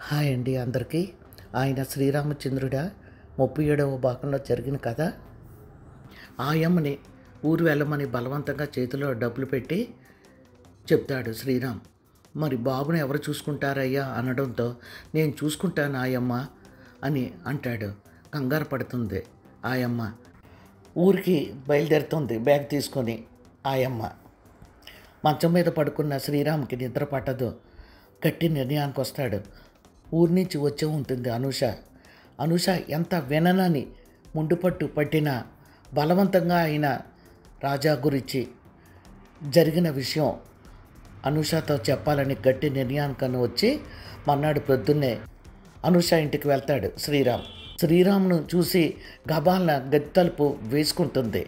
Hi అండి అందరికీ. ఆయన శ్రీరామచంద్రుడ 37వ భాగంలో జరిగిన కథ. ఆయమ్మని ఊరు వెళ్ళమని బలవంతంగా చేతిలో డబ్బులు పెట్టి చెప్తాడు శ్రీరామ్. మరి బాబుని ఎవరు చూసుకుంటారయ్యా అనడంతో, నేను చూసుకుంటాను ఆయమ్మ అని అంటాడు. కంగారు పడుతుంది ఆయమ్మ. ఊరికి బయలుదేరుతుంది బ్యాగ్ తీసుకొని. ఆయమ్మ మంచం మీద పడుకున్న శ్రీరామ్కి నిద్ర పట్టదు. గట్టి నిర్ణయానికి వస్తాడు. ఊరి నుంచి వచ్చే ఉంటుంది అనూష ఎంత విననని ముండుపట్టు పట్టినా బలవంతంగా అయిన రాజా గురించి జరిగిన విషయం అనూషతో చెప్పాలని గట్టి నిర్ణయానికన్నా వచ్చి మన్నాడు ప్రొద్దున్నే అనూష ఇంటికి వెళ్తాడు శ్రీరామ్ను చూసి గబాలన గది తలుపు వేసుకుంటుంది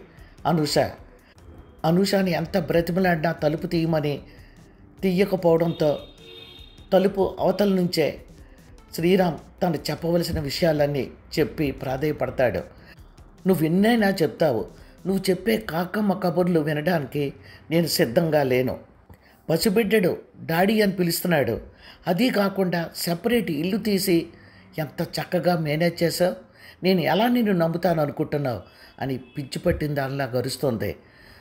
అనూషని ఎంత బ్రతిమలాడినా తలుపు తీయమని తీయకపోవడంతో తలుపు అవతల నుంచే శ్రీరామ్ తను చెప్పవలసిన విషయాలన్నీ చెప్పి ప్రాధేయపడతాడు. నువ్వు ఎన్నైనా చెప్తావు, నువ్వు చెప్పే కాకమ్మ కబుర్లు వినడానికి నేను సిద్ధంగా లేను. పసిబిడ్డడు డాడీ అని పిలుస్తున్నాడు, అదీ కాకుండా సెపరేట్ ఇల్లు తీసి ఎంత చక్కగా మేనేజ్ చేసావు, నేను ఎలా నిన్ను నమ్ముతాను అనుకుంటున్నావు అని పిచ్చి పట్టిన దానిలా గరుస్తుంది.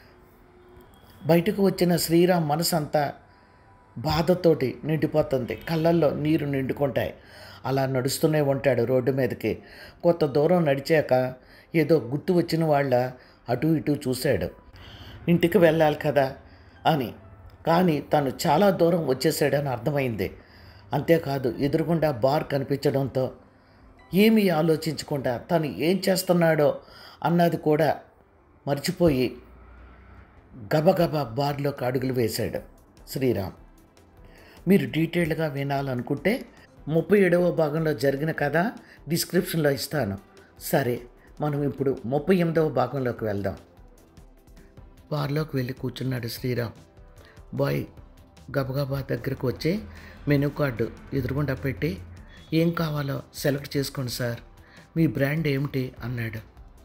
బయటకు వచ్చిన శ్రీరామ్ మనసంతా బాధతోటి నిండిపోతుంది. కళ్ళల్లో నీరు నిండుకుంటాయి. అలా నడుస్తూనే ఉంటాడు రోడ్డు మీదకి. కొంత దూరం నడిచాక ఏదో గుర్తు వచ్చిన వాళ్ళ అటు ఇటు చూశాడు. ఇంటికి వెళ్ళాలి కదా అని. కానీ తను చాలా దూరం వచ్చేసాడని అర్థమైంది. అంతేకాదు, ఎదురుగుండా బార్ కనిపించడంతో ఏమీ ఆలోచించకుండా తను ఏం చేస్తున్నాడో అన్నది కూడా మర్చిపోయి గబగబా బార్లోకి అడుగులు వేశాడు శ్రీరామ్. మీరు డీటెయిల్డ్గా వినాలనుకుంటే 37వ భాగంలో జరిగిన కథ డిస్క్రిప్షన్లో ఇస్తాను. సరే, మనం ఇప్పుడు 38వ భాగంలోకి వెళ్దాం. బార్లోకి వెళ్ళి కూర్చున్నాడు శ్రీరామ్. బాయ్ గబగబా దగ్గరకు వచ్చి మెనూ కార్డు ఎదురుగుండా పెట్టి, ఏం కావాలో సెలెక్ట్ చేసుకోండి సార్, మీ బ్రాండ్ ఏమిటి అన్నాడు.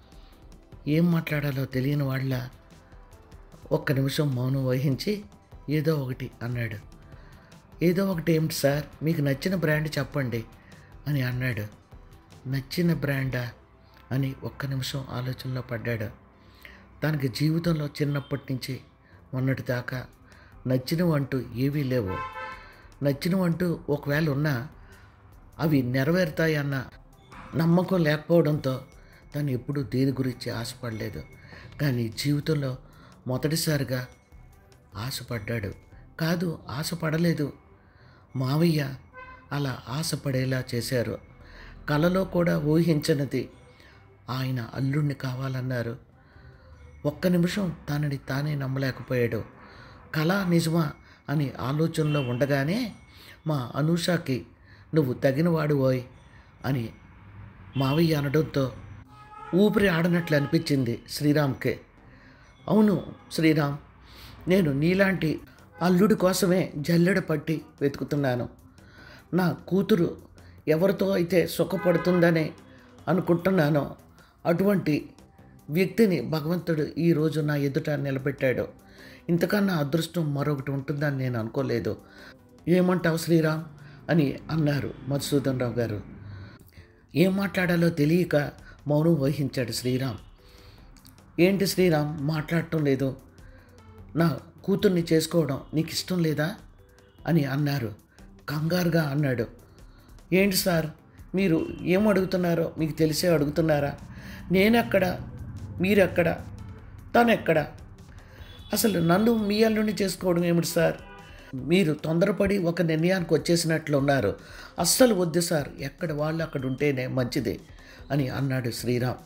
ఏం మాట్లాడాలో తెలియని వాళ్ళ ఒక్క నిమిషం మౌనం వహించి ఏదో ఒకటి అన్నాడు. ఏదో ఒకటి ఏమిటి సార్, మీకు నచ్చిన బ్రాండ్ చెప్పండి అని అన్నాడు. నచ్చిన బ్రాండా అని ఒక్క నిమిషం ఆలోచనలో పడ్డాడు. తనకి జీవితంలో చిన్నప్పటి నుంచి మొన్నటి దాకా నచ్చినవంటూ ఏవీ లేవు. నచ్చినవంటూ ఒకవేళ ఉన్నా అవి నెరవేరుతాయన్న నమ్మకం లేకపోవడంతో తను ఎప్పుడూ దేని గురించి ఆశపడలేదు. కానీ జీవితంలో మొదటిసారిగా ఆశపడ్డాడు. కాదు, ఆశపడలేదు, మావయ్య అలా ఆశపడేలా చేశారు. కలలో కూడా ఊహించనిది ఆయన అల్లుడిని కావాలన్నారు. ఒక్క నిమిషం తనని తానే నమ్మలేకపోయాడు. కళ నిజమా అని ఆలోచనలో ఉండగానే మా అనూషకి నువ్వు తగినవాడు ఓయ్ అని మావయ్య అనడంతో ఊపిరి ఆడనట్లు అనిపించింది శ్రీరామ్కే. అవును శ్రీరామ్, నేను నీలాంటి అల్లుడి కోసమే జల్లెడ పట్టి వెతుకుతున్నాను. నా కూతురు ఎవరితో అయితే సుఖపడుతుందని అనుకుంటున్నానో అటువంటి వ్యక్తిని భగవంతుడు ఈరోజు నా ఎదుట నిలబెట్టాడు. ఇంతకన్నా అదృష్టం మరొకటి ఉంటుందని నేను అనుకోలేదు. ఏమంటావు శ్రీరామ్ అని అన్నారు మధుసూదన్ రావు గారు. ఏం మాట్లాడాలో తెలియక మౌనం వహించాడు శ్రీరామ్. ఏంటి శ్రీరామ్ మాట్లాడటం లేదు, నా కూతుర్ని చేసుకోవడం నీకు ఇష్టం లేదా అని అన్నారు. కంగారుగా అన్నాడు. ఏంటి సార్, మీరు ఏం అడుగుతున్నారో మీకు తెలిసే అడుగుతున్నారా? నేనెక్కడ, మీరెక్కడ, తనెక్కడ? అసలు నన్ను మీ అల్లుడిని చేసుకోవడం ఏమిటి సార్? మీరు తొందరపడి ఒక నిర్ణయానికి వచ్చేసినట్లు ఉన్నారు. అస్సలు వద్దు సార్, ఎక్కడ వాళ్ళు అక్కడ ఉంటేనే మంచిది అని అన్నాడు శ్రీరామ్.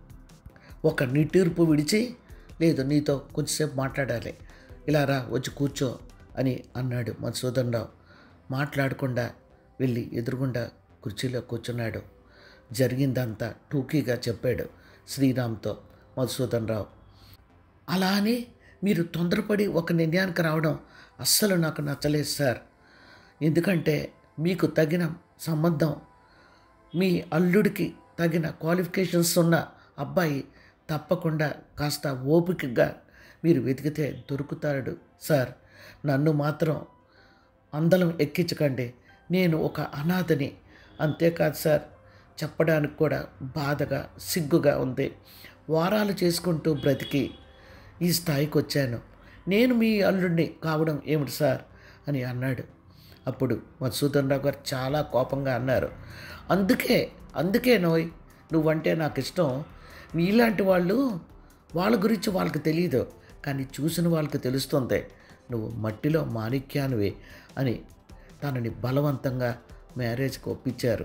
ఒక నిట్టూర్పు విడిచి, లేదు నీతో కొంచెంసేపు మాట్లాడాలి, ఇలా రా వచ్చి కూర్చో అని అన్నాడు మధుసూదన్ రావు. మాట్లాడకుండా వెళ్ళి ఎదురుగుండా కుర్చీలో కూర్చున్నాడు. జరిగిందంతా టూకీగా చెప్పాడు శ్రీరామ్తో మధుసూదన్ రావు. అలా అని మీరు తొందరపడి ఒక నిర్ణయానికి రావడం అస్సలు నాకు నచ్చలేదు సార్. ఎందుకంటే మీకు తగిన సంబంధం, మీ అల్లుడికి తగిన క్వాలిఫికేషన్స్ ఉన్న అబ్బాయి తప్పకుండా కాస్త ఓపికగా మీరు వెతికితే దొరుకుతాడు సార్. నన్ను మాత్రం అందలం ఎక్కించకండి. నేను ఒక అనాథని. అంతేకాదు సార్, చెప్పడానికి కూడా బాధగా, సిగ్గుగా ఉంది. వారాలు చేసుకుంటూ బ్రతికి ఈ స్థాయికి వచ్చాను. నేను మీ అల్లుడిని కావడం ఏమిటి సార్ అని అన్నాడు. అప్పుడు మధుసూదన్ రావు గారు చాలా కోపంగా అన్నారు, అందుకే అందుకే నోయ్, నువ్వంటే నాకు ఇష్టం. నీలాంటి వాళ్ళు, వాళ్ళ గురించి వాళ్ళకి తెలియదు, కానీ చూసిన వాళ్ళకి తెలుస్తుంది. నువ్వు మట్టిలో మాణిక్యానివి అని తనని బలవంతంగా మ్యారేజ్కి ఒప్పించారు.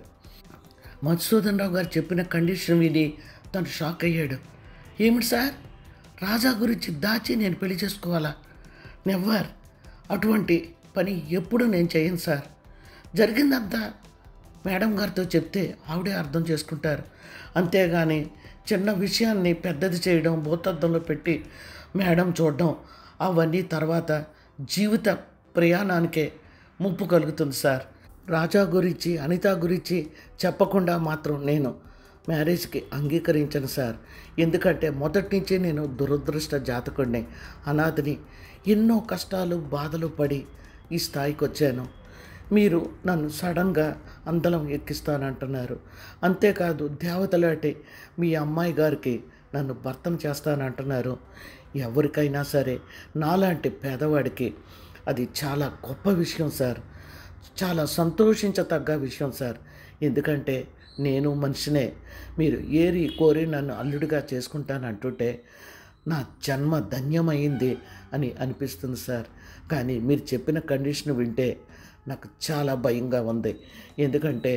మధుసూదన్ రావు గారు చెప్పిన కండిషన్ విని తను షాక్ అయ్యాడు. ఏమిటి సార్, రాజా గురించి దాచి నేను పెళ్లి చేసుకోవాలా? నెవర్, అటువంటి పని ఎప్పుడు నేను చేయను సార్. జరిగిందంతా మేడం గారితో చెప్తే ఆవిడే అర్థం చేసుకుంటారు. అంతేగాని చిన్న విషయాన్ని పెద్దది చేయడం, భూతద్దంలో పెట్టి మేడం చూడడం, అవన్నీ తర్వాత జీవిత ప్రయాణానికే ముప్పు కలుగుతుంది సార్. రాజా గురించి, అనిత గురించి చెప్పకుండా మాత్రం నేను మ్యారేజ్కి అంగీకరించను సార్. ఎందుకంటే మొదటి నుంచే నేను దురదృష్ట జాతకుడిని, అనాథని. ఎన్నో కష్టాలు, బాధలు పడి ఈ స్థాయికి వచ్చాను. మీరు నన్ను సడన్గా అందలం ఎక్కిస్తానంటున్నారు. అంతేకాదు దేవతలాంటి మీ అమ్మాయి గారికి నన్ను భర్తను చేస్తానంటున్నారు. ఎవరికైనా సరే నాలాంటి పేదవాడికి అది చాలా గొప్ప విషయం సార్, చాలా సంతోషించతగ్గ విషయం సార్. ఎందుకంటే నేను మనిషినే. మీరు ఏరి కోరి నన్ను అల్లుడిగా చేసుకుంటానంటుంటే నా జన్మ ధన్యమైంది అని అనిపిస్తుంది సార్. కానీ మీరు చెప్పిన కండిషన్ వింటే నాకు చాలా భయంగా ఉంది. ఎందుకంటే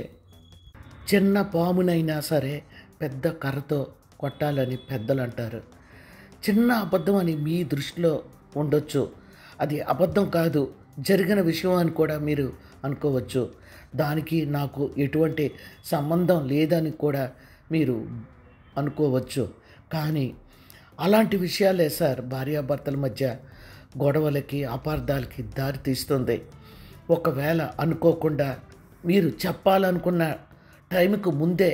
చిన్న పామునైనా సరే పెద్ద కర్రతో కొట్టాలని పెద్దలు అంటారు. చిన్న అబద్ధం అని మీ దృష్టిలో ఉండొచ్చు, అది అబద్ధం కాదు, జరిగిన విషయం అని కూడా మీరు అనుకోవచ్చు. దానికి నాకు ఎటువంటి సంబంధం లేదని కూడా మీరు అనుకోవచ్చు. కానీ అలాంటి విషయాలే సార్ భార్యాభర్తల మధ్య గొడవలకి, అపార్థాలకి దారి తీస్తుంది. ఒకవేళ అనుకోకుండా మీరు చెప్పాలనుకున్న టైంకు ముందే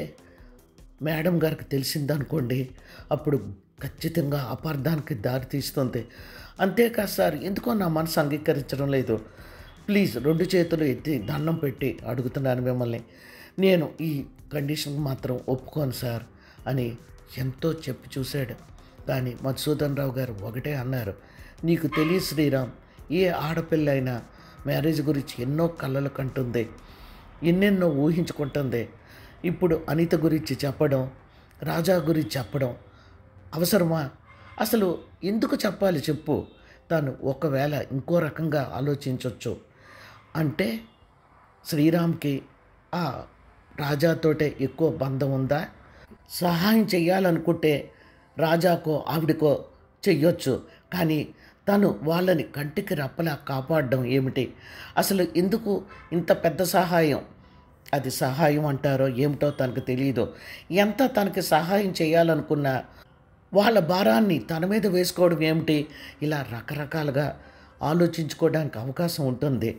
మేడం గారికి తెలిసిందనుకోండి, అప్పుడు ఖచ్చితంగా అపార్థానికి దారి తీస్తుంది. అంతేకాదు సార్, ఎందుకో నా మనసు అంగీకరించడం లేదు. ప్లీజ్ 2 చేతులు ఎత్తి దండం పెట్టి అడుగుతున్నాను మిమ్మల్ని, నేను ఈ కండిషన్కి మాత్రం ఒప్పుకోను సార్ అని ఎంతో చెప్పి చూశాడు. కానీ మధుసూదన్ రావు గారు ఒకటే అన్నారు, నీకు తెలియదు శ్రీరామ్, ఏ ఆడపిల్ల అయినా మ్యారేజ్ గురించి ఎన్నో కలలు కంటుంది, ఎన్నెన్నో ఊహించుకుంటుంది. ఇప్పుడు అనిత గురించి చెప్పడం, రాజా గురించి చెప్పడం అవసరమా? అసలు ఎందుకు చెప్పాలి చెప్పు? తను ఒకవేళ ఇంకో రకంగా ఆలోచించవచ్చు. అంటే శ్రీరామ్కి ఆ రాజాతోటే ఎక్కువ బంధం ఉందా? సహాయం చెయ్యాలనుకుంటే రాజాకో ఆవిడకో చెయ్యొచ్చు, కానీ తను వాళ్ళని కంటికి రెప్పలా కాపాడడం ఏమిటి? అసలు ఎందుకు ఇంత పెద్ద సహాయం? అది సహాయం అంటారో ఏమిటో తనకు తెలియదు. ఎంత తనకి సహాయం చేయాలనుకున్నా వాళ్ళ భారాన్ని తన మీద వేసుకోవడం ఏమిటి? ఇలా రకరకాలుగా ఆలోచించుకోవడానికి అవకాశం ఉంటుంది.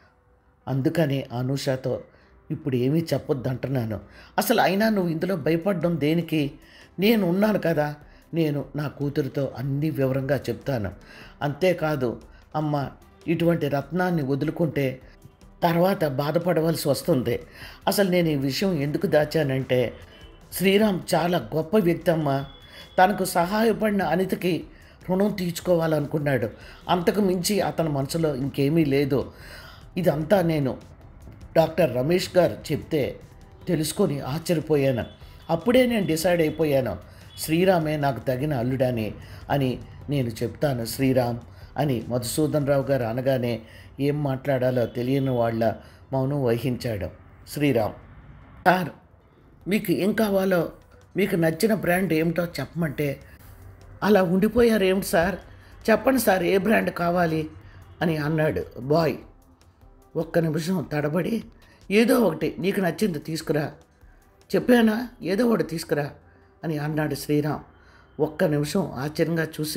అందుకని అనూషతో ఇప్పుడు ఏమీ చెప్పొద్దు అంటున్నాను. అసలు అయినా నువ్వు ఇందులో భయపడడం దేనికి? నేను ఉన్నాను కదా, నేను నా కూతురితో అన్ని వివరంగా చెప్తాను. అంతేకాదు అమ్మ, ఇటువంటి రత్నాన్ని వదులుకుంటే తర్వాత బాధపడవలసి వస్తుంది. అసలు నేను ఈ విషయం ఎందుకు దాచానంటే, శ్రీరామ్ చాలా గొప్ప వ్యక్తి అమ్మ. తనకు సహాయపడిన అనితకి రుణం తీర్చుకోవాలనుకున్నాడు. అంతకు మించి అతని మనసులో ఇంకేమీ లేదు. ఇదంతా నేను డాక్టర్ రమేష్ గారు చెప్తే తెలుసుకొని ఆశ్చర్యపోయాను. అప్పుడే నేను డిసైడ్ అయిపోయాను, శ్రీరామే నాకు తగిన అల్లుడని అని నేను చెప్తాను శ్రీరామ్ అని మధుసూదన్ రావు గారు అనగానే ఏం మాట్లాడాలో తెలియని వాళ్ళ మౌనం వహించాడు శ్రీరామ్. సార్, మీకు ఏం కావాలో, మీకు నచ్చిన బ్రాండ్ ఏమిటో చెప్పమంటే అలా ఉండిపోయారు ఏమిటి సార్? చెప్పండి సార్, ఏ బ్రాండ్ కావాలి అని అన్నాడు బాయ్. ఒక్క నిమిషం తడబడి, ఏదో ఒకటి నీకు నచ్చింది తీసుకురా, చెప్పానా, ఏదో ఒకటి తీసుకురా అని అన్నాడు శ్రీరామ్. ఒక్క నిమిషం ఆశ్చర్యంగా చూసి,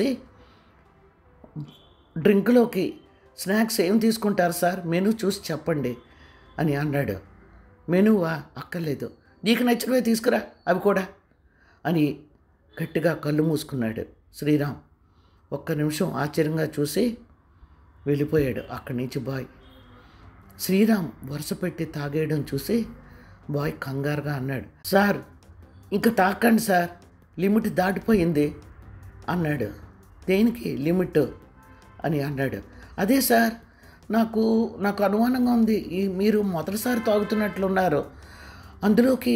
డ్రింక్లోకి స్నాక్స్ ఏం తీసుకుంటారు సార్, మెనూ చూసి చెప్పండి అని అన్నాడు. మెనూవా? అక్కర్లేదు, నీకు నచ్చినవే తీసుకురా అవి కూడా అని గట్టిగా కళ్ళు మూసుకున్నాడు శ్రీరామ్. ఒక్క నిమిషం ఆశ్చర్యంగా చూసి వెళ్ళిపోయాడు అక్కడి నుంచి బాయ్. శ్రీరామ్ వరుస పెట్టి తాగేయడం చూసి బాయ్ కంగారుగా అన్నాడు, సార్ ఇంకా తాకండి సార్, లిమిట్ దాటిపోయింది అన్నాడు. దేనికి లిమిట్ అని అన్నాడు. అదే సార్, నాకు నాకు అనుమానంగా ఉంది, మీరు మొదటిసారి తాగుతున్నట్లున్నారు, అందులోకి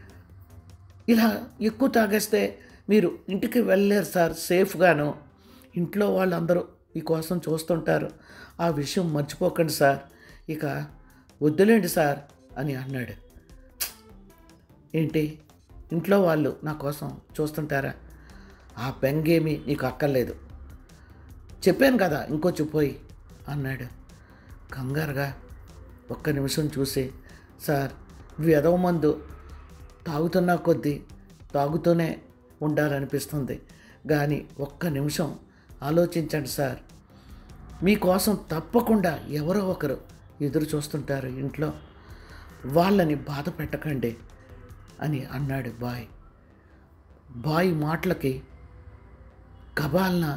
ఇలా ఎక్కువ తాగేస్తే మీరు ఇంటికి వెళ్ళలేరు సార్ సేఫ్గాను, ఇంట్లో వాళ్ళందరూ మీకోసం చూస్తుంటారు, ఆ విషయం మర్చిపోకండి సార్, ఇక వద్దులేండి సార్ అని అన్నాడు. ఏంటి, ఇంట్లో వాళ్ళు నా కోసం చూస్తుంటారా? ఆ బెంగేమీ నీకు అక్కర్లేదు, చెప్పాను కదా ఇంకొచ్చి పోయి అన్నాడు. కంగారుగా ఒక్క నిమిషం చూసి, సార్ వెధవ మందు తాగుతున్న కొద్దీ తాగుతూనే ఉండాలనిపిస్తుంది, కానీ ఒక్క నిమిషం ఆలోచించండి సార్, మీకోసం తప్పకుండా ఎవరో ఒకరు ఎదురు చూస్తుంటారు ఇంట్లో, వాళ్ళని బాధ పెట్టకండి అని అన్నాడు బాయ్. బాయ్ మాటలకి కబాల్న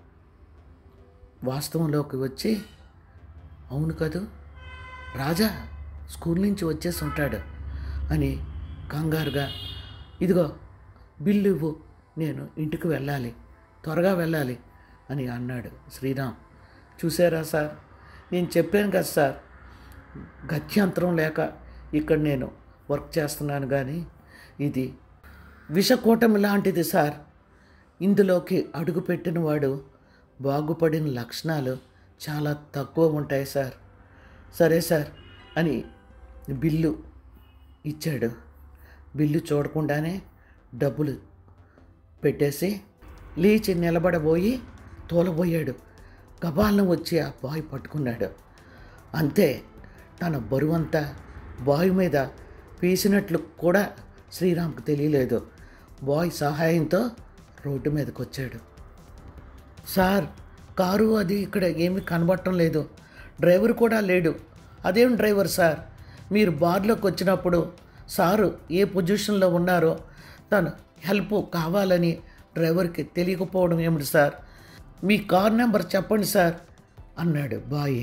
వాస్తవంలోకి వచ్చి, అవును కదూ, రాజా స్కూల్ నుంచి వచ్చేసి ఉంటాడు అని కంగారుగా, ఇదిగో బిల్లు ఇవ్వు, నేను ఇంటికి వెళ్ళాలి, త్వరగా వెళ్ళాలి అని అన్నాడు శ్రీరామ్. చూసారా సార్, నేను చెప్పాను కదా సార్, గత్యంతరం లేక ఇక్కడ నేను వర్క్ చేస్తున్నాను, కానీ ఇది విషకూటమి లాంటిది సార్, ఇందులోకి అడుగుపెట్టిన వాడు బాగుపడిన లక్షణాలు చాలా తక్కువ ఉంటాయి సార్. సరే సార్ అని బిల్లు ఇచ్చాడు. బిల్లు చూడకుండానే డబ్బులు పెట్టేసి లేచి నిలబడబోయి తోలబోయాడు. గబాలను వచ్చి ఆ బాయ్ పట్టుకున్నాడు. అంతే, తన బరువంతా బాయ్ మీద వేసినట్లు కూడా శ్రీరామ్కి తెలియలేదు. బాయ్ సహాయంతో రోడ్డు మీదకి వచ్చాడు. సార్, కారు అది ఇక్కడ ఏమీ కనబడటం లేదు, డ్రైవర్ కూడా లేడు. అదేం డ్రైవర్ సార్, మీరు బార్లోకి వచ్చినప్పుడు సారు ఏ పొజిషన్లో ఉన్నారో తను హెల్ప్ కావాలని డ్రైవర్కి తెలియకపోవడం ఏమిటి సార్, మీ కార్ నెంబర్ చెప్పండి సార్ అన్నాడు బాయ్.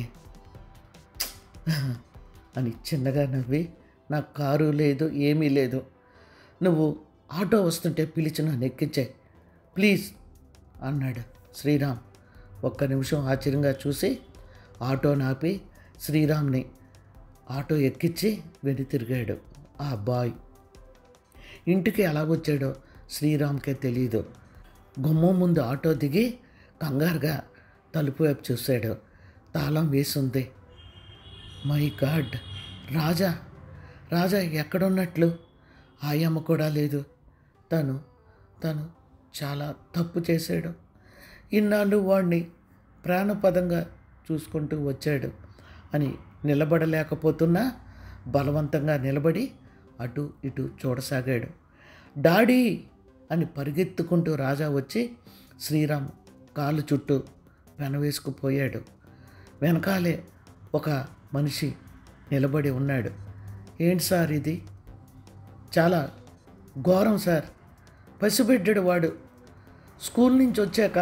అని చిన్నగా నవ్వి, నాకు కారు లేదు, ఏమీ లేదు, నువ్వు ఆటో వస్తుంటే పిలిచి నన్ను ఎక్కించే ప్లీజ్ అన్నాడు శ్రీరామ్. ఒక్క నిమిషం ఆశ్చర్యంగా చూసి ఆటో నాపి శ్రీరామ్ని ఆటో ఎక్కించి వెను తిరిగాడు ఆ బాయ్. ఇంటికి ఎలా వచ్చాడో శ్రీరామ్కే తెలియదు. గుమ్మం ముందు ఆటో దిగి కంగారుగా తలుపు వైపు చూశాడు. తాళం వేసుంది. మై గాడ్, రాజా రాజా ఎక్కడున్నట్లు? ఆయమ్మ కూడా లేదు. తను చాలా తప్పు చేశాడు. ఇన్నాళ్ళు వాడిని ప్రాణపదంగా చూసుకుంటూ వచ్చాడు అని నిలబడలేకపోతున్నా బలవంతంగా నిలబడి అటు ఇటు చూడసాగాడు. డాడీ అని పరిగెత్తుకుంటూ రాజా వచ్చి శ్రీరామ్ కాలు చుట్టూ వెనవేసుకుపోయాడు. వెనకాలే ఒక మనిషి నిలబడి ఉన్నాడు. ఏంటి సార్ ఇది? చాలా ఘోరం సార్, పసిబిడ్డడు వాడు, స్కూల్ నుంచి వచ్చాక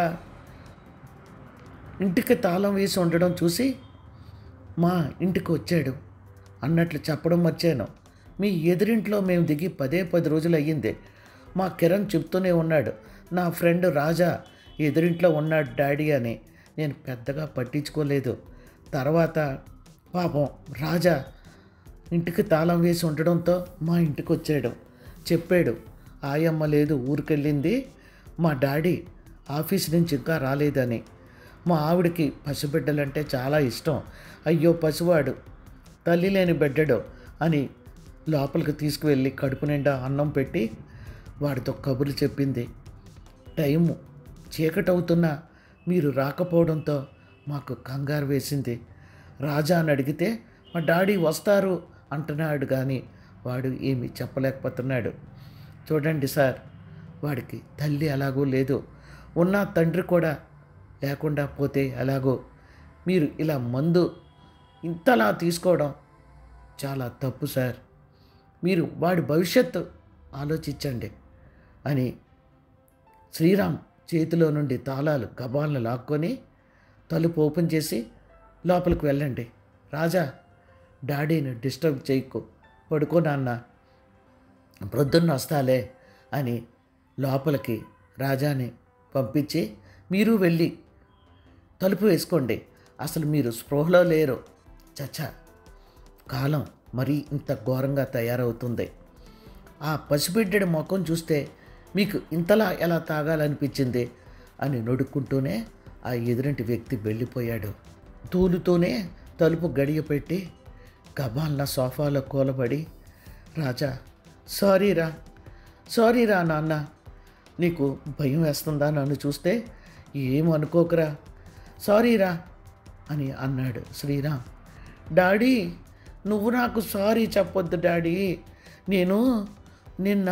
ఇంటికి తాళం వేసి ఉండడం చూసి మా ఇంటికి వచ్చాడు అన్నట్లు చెప్పడం మర్చాను. మీ ఎదురింట్లో మేము దిగి 10 రోజులు అయ్యింది. మా కిరణ్ చెప్తూనే ఉన్నాడు, నా ఫ్రెండ్ రాజా ఎదురింట్లో ఉన్నాడు డాడీ అని. నేను పెద్దగా పట్టించుకోలేదు. తర్వాత పాపం రాజా ఇంటికి తాళం వేసి ఉండడంతో మా ఇంటికి వచ్చాడు. చెప్పాడు, ఆయమ్మ లేదు, ఊరికెళ్ళింది, మా డాడీ ఆఫీస్ నుంచి ఇంకా రాలేదని. మా ఆవిడకి పసిబిడ్డలంటే చాలా ఇష్టం. అయ్యో పసివాడు, తల్లి లేని బిడ్డడు అని లోపలికి తీసుకువెళ్ళి కడుపు నిండా అన్నం పెట్టి వాడితో కబుర్లు చెప్పింది. టైము చీకటవుతున్నా మీరు రాకపోవడంతో మాకు కంగారు వేసింది. రాజా అని అడిగితే మా డాడీ వస్తారు అంటున్నాడు, కానీ వాడు ఏమీ చెప్పలేకపోతున్నాడు. చూడండి సార్, వాడికి తల్లి ఎలాగో లేదు, ఉన్న తండ్రి కూడా లేకుండా పోతే ఎలాగో. మీరు ఇలా మందు ఇంతలా తీసుకోవడం చాలా తప్పు సార్. మీరు వాడి భవిష్యత్తు ఆలోచించండి అని శ్రీరామ్ చేతిలో నుండి తాళాలు గబాలను లాక్కొని తలుపు ఓపెన్ చేసి లోపలికి వెళ్ళండి, రాజా డాడీని డిస్టర్బ్ చేయకు, పడుకో నాన్న, ప్రొద్దున్న వస్తాలే అని లోపలికి రాజాని పంపించి, మీరు వెళ్ళి తలుపు వేసుకోండి, అసలు మీరు స్పృహలో లేరు. చచ్చా, కాలం మరీ ఇంత ఘోరంగా తయారవుతుంది. ఆ పసిబిడ్డడి ముఖం చూస్తే మీకు ఇంతలా ఎలా తాగాలనిపించింది అని నొడుక్కుంటూనే ఆ ఎదురింటి వ్యక్తి వెళ్ళిపోయాడు. తూలుతూనే తలుపు గడియ పెట్టి గబాల్న సోఫాలో కూలబడి, రాజా, సారీరా, సారీరా నాన్న, నీకు భయం వేస్తుందా నన్ను చూస్తే? ఏమనుకోకురా, సారీరా అని అన్నాడు శ్రీరామ్. డాడీ, నువ్వు నాకు సారీ చెప్పొద్దు డాడీ, నేను నిన్న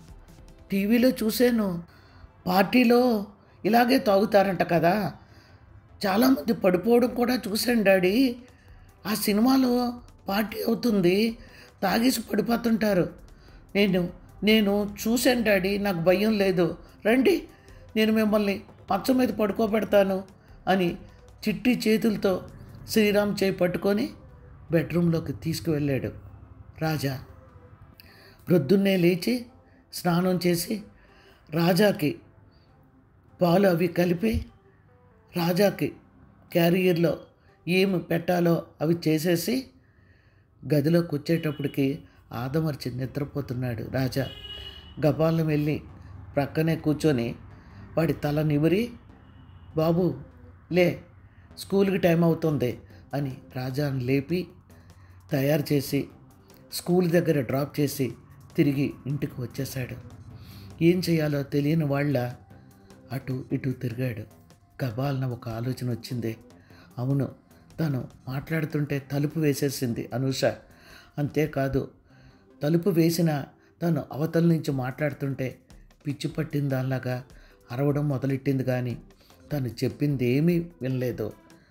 టీవీలో చూశాను, పార్టీలో ఇలాగే తాగుతారంట కదా, చాలామంది పడిపోవడం కూడా చూశాను డాడీ. ఆ సినిమాలో పార్టీ అవుతుంది, తాగేసి పడిపోతుంటారు. నేను నేను చూశాను డాడీ, నాకు భయం లేదు, రండి నేను మిమ్మల్ని మంచం మీద పడుకోబెడతాను అని చిట్టి చేతులతో శ్రీరామ్ చేయి పట్టుకొని బెడ్రూమ్లోకి తీసుకువెళ్ళాడు రాజా. ప్రొద్దున్నే లేచి స్నానం చేసి రాజాకి పాలు అవి కలిపి రాజాకి క్యారియర్లో ఏమి పెట్టాలో అవి చేసేసి గదిలోకి వచ్చేటప్పటికి ఆదమర్చి నిద్రపోతున్నాడు రాజా. గబాలను వెళ్ళి ప్రక్కనే కూర్చొని వాడి తల నిమిరి, బాబు లే, స్కూల్కి టైం అవుతుంది అని రాజాను లేపి తయారు చేసి స్కూల్ దగ్గర డ్రాప్ చేసి తిరిగి ఇంటికి వచ్చేశాడు. ఏం చేయాలో తెలియని వాళ్ళ అటు ఇటు తిరిగాడు. గబాల్న ఒక ఆలోచన వచ్చింది. అవును, తను మాట్లాడుతుంటే తలుపు వేసేసింది అనూష. అంతేకాదు, తలుపు వేసిన తను అవతల నుంచి మాట్లాడుతుంటే పిచ్చి పట్టిందాలాగా అరవడం మొదలెట్టింది, కానీ తను చెప్పింది ఏమీ వినలేదు.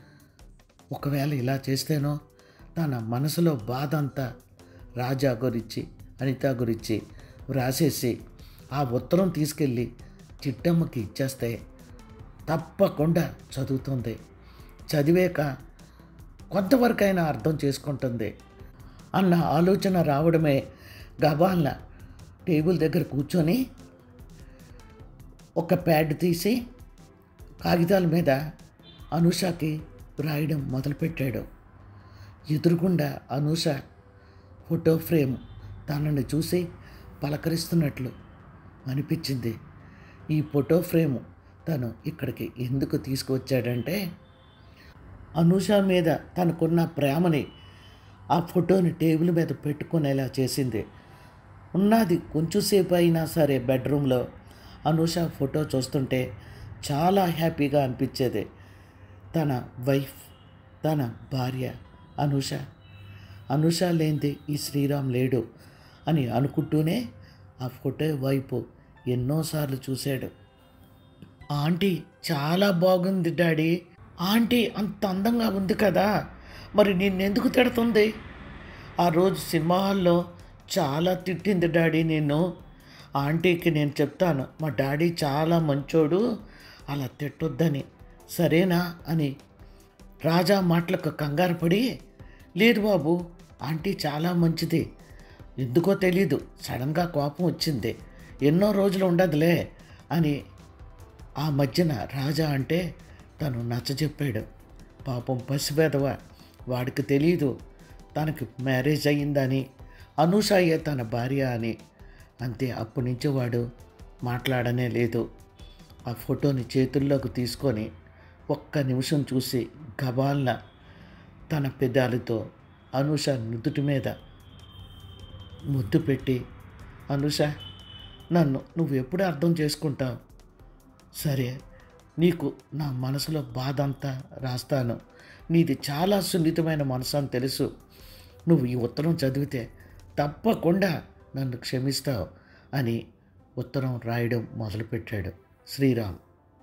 ఒకవేళ ఇలా చేస్తేనో తన మనసులో బాధ అంతా రాజా గురించి, అనిత గురించి వ్రాసేసి ఆ ఉత్తరం తీసుకెళ్ళి చిట్టమ్మకి ఇచ్చేస్తే తప్పకుండా చదువుతుంది. చదివాక కొంతవరకైనా అర్థం చేసుకుంటుంది అన్న ఆలోచన రావడమే గబాల్న టేబుల్ దగ్గర కూర్చొని ఒక ప్యాడ్ తీసి కాగితాల మీద అనూషకి రాయడం మొదలుపెట్టాడు. ఎదురుగుండా అనూష ఫోటో ఫ్రేమ్ తనని చూసి పలకరిస్తున్నట్లు అనిపించింది. ఈ ఫోటో ఫ్రేమ్ తను ఇక్కడికి ఎందుకు తీసుకువచ్చాడంటే, అనూష మీద తనకున్న ప్రేమని ఆ ఫోటోని టేబుల్ మీద పెట్టుకునేలా చేసింది. ఉన్నది కొంచెంసేపు అయినా సరే బెడ్రూమ్లో అనూష ఫోటో చూస్తుంటే చాలా హ్యాపీగా అనిపించేది. తన వైఫ్, తన భార్య అనూష, అనూష లేనిది ఈ శ్రీరామ్ లేడు అని అనుకుంటూనే ఆ ఫోటో వైపు ఎన్నోసార్లు చూశాడు. ఆంటీ చాలా బాగుంది డాడీ, ఆంటీ అంత అందంగా ఉంది కదా, మరి నిన్నెందుకు తిడుతుంది? ఆ రోజు సినిమా హాల్లో చాలా తిట్టింది డాడీ నిన్ను. ఆంటీకి నేను చెప్తాను, మా డాడీ చాలా మంచోడు, అలా తిట్టొద్దని, సరేనా అని రాజా మాటలకు కంగారు పడి, లేదు బాబు, ఆంటీ చాలా మంచిది, ఎందుకో తెలీదు సడన్గా కోపం వచ్చింది, ఎన్నో రోజులు ఉండదులే అని ఆ మధ్యన రాజా అంటే తను నచ్చజెప్పాడు. పాపం పసివేదవ, వాడికి తెలీదు తనకి మ్యారేజ్ అయ్యిందని, అనూషయ్యే తన భార్య అని. అంతే, అప్పటి నుంచి వాడు మాట్లాడనే లేదు. ఆ ఫోటోని చేతుల్లోకి తీసుకొని ఒక్క నిమిషం చూసి గబాల్న తన పెదాలతో అనూష నుదుటి మీద ముద్దు పెట్టి, అనూష, నన్ను నువ్వు ఎప్పుడు అర్థం చేసుకుంటావు? సరే, నీకు నా మనసులో బాధ అంతా రాస్తాను, నీది చాలా సున్నితమైన మనసు అని తెలుసు, నువ్వు ఈ ఉత్తరం చదివితే తప్పకుండా నన్ను క్షమిస్తావు అని ఉత్తరం రాయడం మొదలుపెట్టాడు శ్రీరామ్.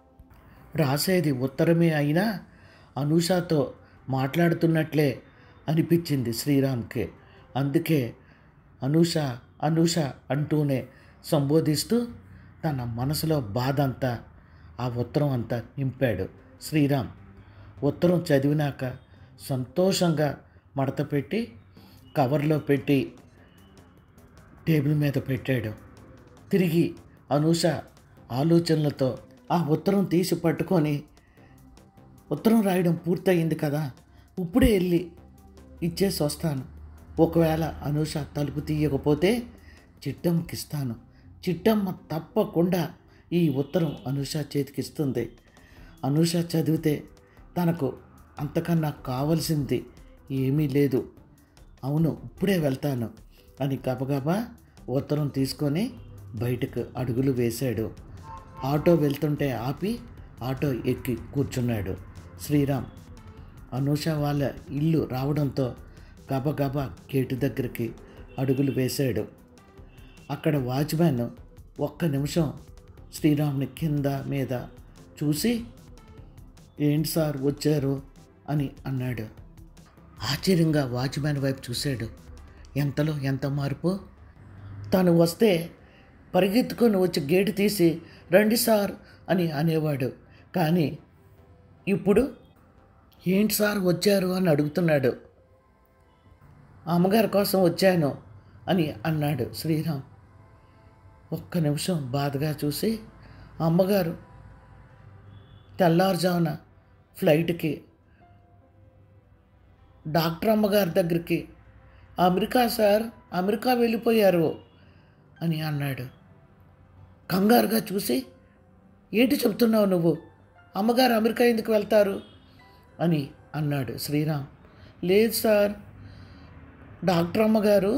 రాసేది ఉత్తరమే అయినా అనూషతో మాట్లాడుతున్నట్లే అనిపించింది శ్రీరామ్కి. అందుకే అనూష అనూష అంటూనే సంబోధిస్తూ తన మనసులో బాధ అంతా ఆ ఉత్తరం అంతా నింపాడు శ్రీరామ్. ఉత్తరం చదివినాక సంతోషంగా మడతపెట్టి కవర్లో పెట్టి టేబుల్ మీద పెట్టాడు. తిరిగి అనూష ఆలోచనలతో ఆ ఉత్తరం తీసి పట్టుకొని, ఉత్తరం రాయడం పూర్తయింది కదా, ఇప్పుడే వెళ్ళి ఇచ్చేసి వస్తాను. ఒకవేళ అనూష తలుపు తీయకపోతే చిట్టమ్మకిస్తాను. చిట్టమ్మ తప్పకుండా ఈ ఉత్తరం అనూష చేతికిస్తుంది. అనూష చదివితే తనకు అంతకన్నా కావలసింది ఏమీ లేదు. అవును, ఇప్పుడే వెళ్తాను అని గబగబా ఉత్తరం తీసుకొని బయటకు అడుగులు వేశాడు. ఆటో వెళ్తుంటే ఆపి ఆటో ఎక్కి కూర్చున్నాడు శ్రీరామ్. అనూష వాళ్ళ ఇల్లు రావడంతో గబగబా గేటు దగ్గరికి అడుగులు వేశాడు. అక్కడ వాచ్మ్యాన్ ఒక్క నిమిషం శ్రీరామ్ని కింద మీద చూసి, ఏంటి సార్ వచ్చారు అని అన్నాడు. ఆశ్చర్యంగా వాచ్మ్యాన్ వైపు చూశాడు. ఎంతలో ఎంత మార్పు! తను వస్తే పరిగెత్తుకొని వచ్చి గేటు తీసి రండి సార్ అని అనేవాడు. కానీ ఇప్పుడు ఏంటి సార్ వచ్చారు అని అడుగుతున్నాడు. అమ్మగారి కోసం వచ్చాను అని అన్నాడు శ్రీరామ్. ఒక్క నిమిషం బాధగా చూసి, అమ్మగారు తెల్లారుజామున ఫ్లైట్కి డాక్టర్ అమ్మగారి దగ్గరికి అమెరికా సార్, అమెరికా వెళ్ళిపోయారు అని అన్నాడు. కంగారుగా చూసి, ఏంటి చెప్తున్నావు నువ్వు? అమ్మగారు అమెరికా ఎందుకు వెళ్తారు అని అన్నాడు శ్రీరామ్. లేదు సార్, డాక్టర్ అమ్మగారు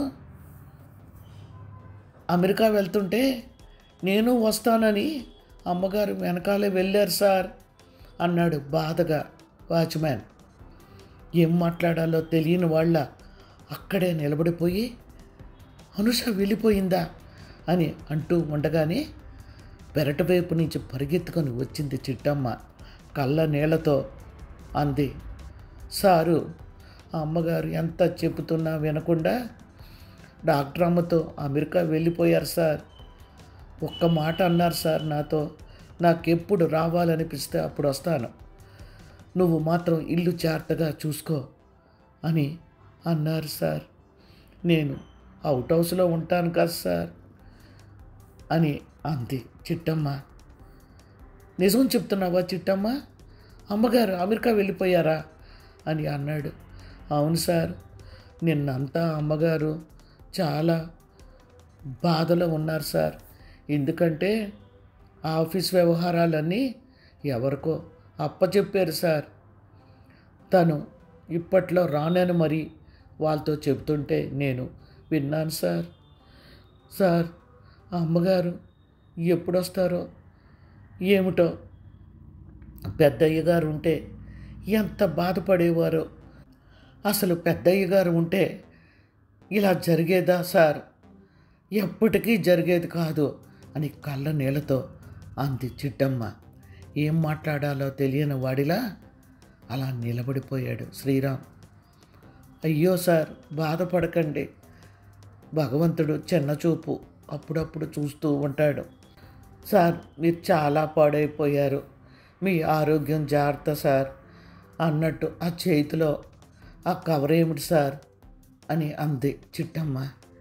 అమెరికా వెళ్తుంటే నేను వస్తానని అమ్మగారు వెనకాలే వెళ్ళారు సార్ అన్నాడు బాధగా వాచ్మ్యాన్. ఏం మాట్లాడాలో తెలియని వాళ్ళ అక్కడే నిలబడిపోయి, అనుష వెళ్ళిపోయిందా అని అంటూ ఉండగానే పెరటి వైపు నుంచి పరిగెత్తుకొని వచ్చింది చిట్టమ్మ. కళ్ళ నీళ్లతో అంది, సారు, అమ్మగారు ఎంత చెబుతున్నా వినకుండా డాక్టర్ అమ్మతో అమెరికా వెళ్ళిపోయారు సార్. ఒక్క మాట అన్నారు సార్ నాతో, నాకెప్పుడు రావాలనిపిస్తే అప్పుడు వస్తాను, నువ్వు మాత్రం ఇల్లు జాగ్రత్తగా చూసుకో అని అన్నారు సార్. నేను అవుట్ హౌస్లో ఉంటాను కదా సార్ అని అంది చిట్టమ్మ. నిజం చెప్తున్నావా చిట్టమ్మ? అమ్మగారు అమెరికా వెళ్ళిపోయారా అని అన్నాడు. అవును సార్, నిన్నంతా అమ్మగారు చాలా బాధలో ఉన్నారు సార్. ఎందుకంటే ఆఫీస్ వ్యవహారాలన్నీ ఎవరికో అప్పచెప్పారు సార్. తను ఇప్పట్లో రానని మరి వాళ్ళతో చెబుతుంటే నేను విన్నాను సార్. సార్, అమ్మగారు ఎప్పుడొస్తారో ఏమిటో. పెద్దయ్య గారు ఉంటే ఎంత బాధపడేవారో. అసలు పెద్దయ్య గారు ఉంటే ఇలా జరిగేదా సార్? ఎప్పటికీ జరిగేది కాదు అని కళ్ళ నీళ్ళతో అంది చిట్టమ్మ. ఏం మాట్లాడాలో తెలియని వాడిలా అలా నిలబడిపోయాడు శ్రీరామ్. అయ్యో సార్, బాధపడకండి. భగవంతుడు చిన్నచూపు అప్పుడప్పుడు చూస్తూ ఉంటాడు. సార్, మీరు చాలా పాడైపోయారు, మీ ఆరోగ్యం జాగ్రత్త సార్ అన్నట్టు ఆ చేతిలో ఆ కవర్ ఏమిటి సార్ అని అంది చిట్టమ్మ.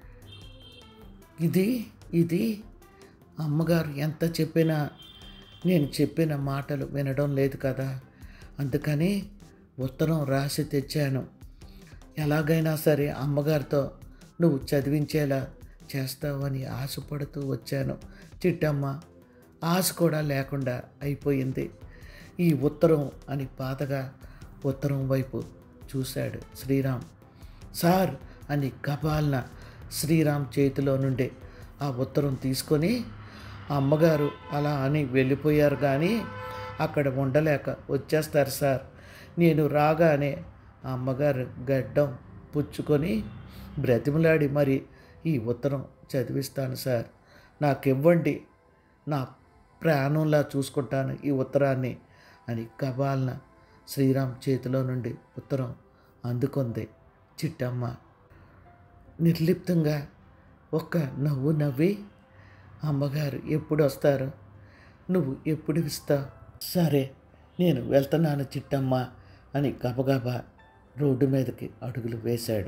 ఇది అమ్మగారు ఎంత చెప్పినా నేను చెప్పిన మాటలు వినడం లేదు కదా, అందుకని ఉత్తరం రాసి తెచ్చాను. ఎలాగైనా సరే అమ్మగారితో నువ్వు చదివించేలా చేస్తావని ఆశపడుతూ వచ్చాను చిట్టమ్మ. ఆశ కూడా లేకుండా అయిపోయింది ఈ ఉత్తరం అని బాధగా ఉత్తరం వైపు చూశాడు శ్రీరామ్. సార్ అని గబాల్న శ్రీరామ్ చేతిలో నుండి ఆ ఉత్తరం తీసుకొని, అమ్మగారు అలా అని వెళ్ళిపోయారు కానీ అక్కడ ఉండలేక వచ్చేస్తారు సార్. నేను రాగానే అమ్మగారు గడ్డం పుచ్చుకొని బ్రతిమలాడి మరి ఈ ఉత్తరం చదివిస్తాను సార్. నాకివ్వండి, నా ప్రాణంలా చూసుకుంటాను ఈ ఉత్తరాన్ని అని గబాల్న శ్రీరామ్ చేతిలో నుండి ఉత్తరం అందుకుంది చిట్టమ్మ. నిర్లిప్తంగా ఒక్క నవ్వు నవ్వి, అమ్మగారు ఎప్పుడు వస్తారు, నువ్వు ఎప్పుడు ఇస్తావు, సరే నేను వెళ్తున్నాను చిట్టమ్మ అని గబగబా రోడ్డు మీదకి అడుగులు వేశాడు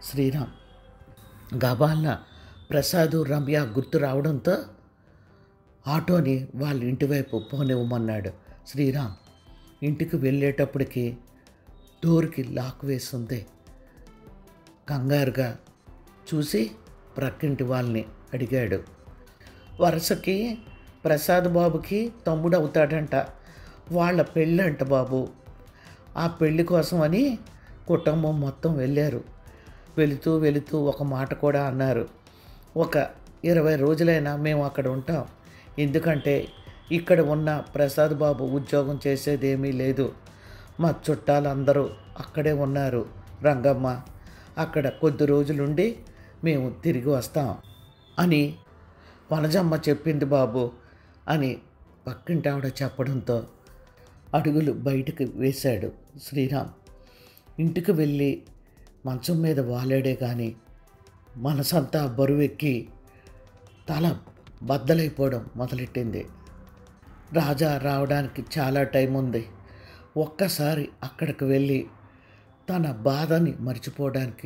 శ్రీరామ్. గబాల్న ప్రసాదు రమ్య గుర్తు రావడంతో ఆటోని వాళ్ళ ఇంటి వైపు పోనివ్వమన్నాడు. శ్రీరామ్ ఇంటికి వెళ్ళేటప్పటికి డోర్కి లాక్ వేస్తుంది. కంగారుగా చూసి ప్రక్కింటి వాళ్ళని అడిగాడు. వరుసకి ప్రసాద్ బాబుకి తమ్ముడు అవుతాడంట. వాళ్ళ పెళ్ళంట బాబు. ఆ పెళ్ళి కోసమని కుటుంబం మొత్తం వెళ్ళారు. వెళుతూ వెళుతూ ఒక మాట కూడా అన్నారు, ఒక 20 రోజులైనా మేము అక్కడ ఉంటాం. ఎందుకంటే ఇక్కడ ఉన్న ప్రసాద్ బాబు ఉద్యోగం చేసేదేమీ లేదు. మా చుట్టాలందరూ అక్కడే ఉన్నారు. రంగమ్మ అక్కడ కొద్ది రోజులుండి మేము తిరిగి వస్తాం అని వనజమ్మ చెప్పింది బాబు అని పక్కింటి ఆవిడ చెప్పడంతో అడుగులు బయటకు వేశాడు శ్రీరామ్. ఇంటికి వెళ్ళి మంచం మీద వాలాడే కానీ మనసంతా బరువెక్కి తల బద్దలైపోవడం మొదలెట్టింది. రాజా రావడానికి చాలా టైం ఉంది. ఒక్కసారి అక్కడికి వెళ్ళి తన బాధని మర్చిపోవడానికి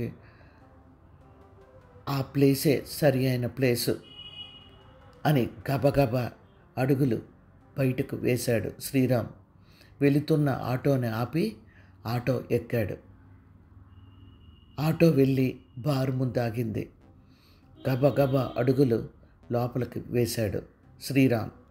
ఆ ప్లేసే సరి అయిన ప్లేసు అని గబగబా అడుగులు బయటకు వేశాడు శ్రీరామ్. వెళుతున్న ఆటోని ఆపి ఆటో ఎక్కాడు. ఆటో వెళ్ళి బారు ముందు ఆగింది. గబగబా అడుగులు లోపలికి వేశాడు శ్రీరామ్.